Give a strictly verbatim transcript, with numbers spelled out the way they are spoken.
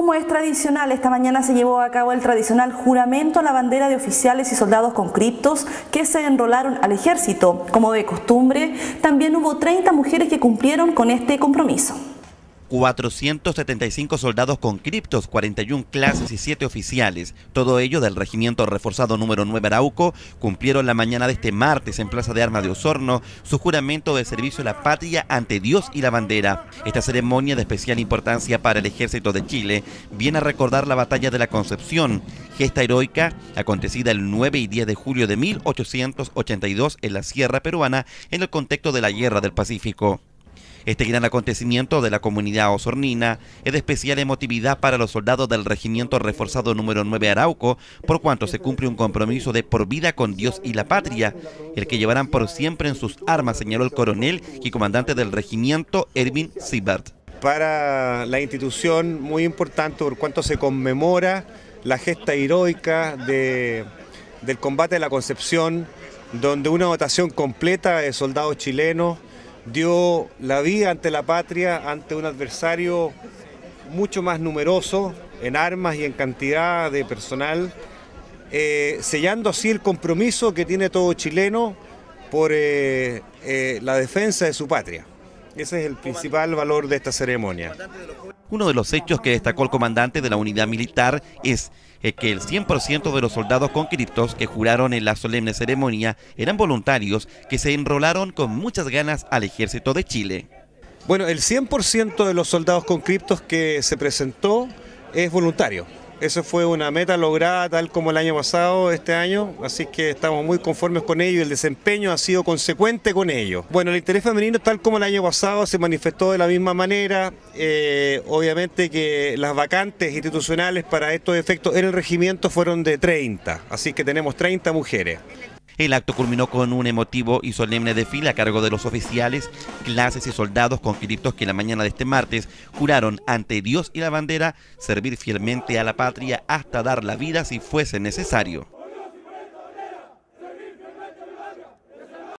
Como es tradicional, esta mañana se llevó a cabo el tradicional juramento a la bandera de oficiales y soldados conscriptos que se enrolaron al ejército. Como de costumbre, también hubo treinta mujeres que cumplieron con este compromiso. cuatrocientos setenta y cinco soldados conscriptos, cuarenta y una clases y siete oficiales, todo ello del Regimiento Reforzado número nueve Arauco, cumplieron la mañana de este martes en Plaza de Armas de Osorno su juramento de servicio a la patria ante Dios y la bandera. Esta ceremonia de especial importancia para el Ejército de Chile viene a recordar la Batalla de la Concepción, gesta heroica acontecida el nueve y diez de julio de mil ochocientos ochenta y dos en la Sierra Peruana en el contexto de la Guerra del Pacífico. Este gran acontecimiento de la comunidad osornina es de especial emotividad para los soldados del Regimiento Reforzado número nueve Arauco, por cuanto se cumple un compromiso de por vida con Dios y la patria, el que llevarán por siempre en sus armas, señaló el coronel y comandante del regimiento, Erwin Siebert. Para la institución muy importante por cuanto se conmemora la gesta heroica de, del combate de la Concepción, donde una dotación completa de soldados chilenos dio la vida ante la patria, ante un adversario mucho más numeroso en armas y en cantidad de personal, eh, sellando así el compromiso que tiene todo chileno por eh, eh, la defensa de su patria. Ese es el principal valor de esta ceremonia. Uno de los hechos que destacó el comandante de la unidad militar es que el cien por ciento de los soldados conscriptos que juraron en la solemne ceremonia eran voluntarios que se enrolaron con muchas ganas al Ejército de Chile. Bueno, el cien por ciento de los soldados conscriptos que se presentó es voluntario. Eso fue una meta lograda tal como el año pasado, este año, así que estamos muy conformes con ello y el desempeño ha sido consecuente con ello. Bueno, el interés femenino tal como el año pasado se manifestó de la misma manera, eh, obviamente que las vacantes institucionales para estos efectos en el regimiento fueron de treinta, así que tenemos treinta mujeres. El acto culminó con un emotivo y solemne desfile a cargo de los oficiales, clases y soldados conscriptos que la mañana de este martes juraron ante Dios y la bandera servir fielmente a la patria hasta dar la vida si fuese necesario.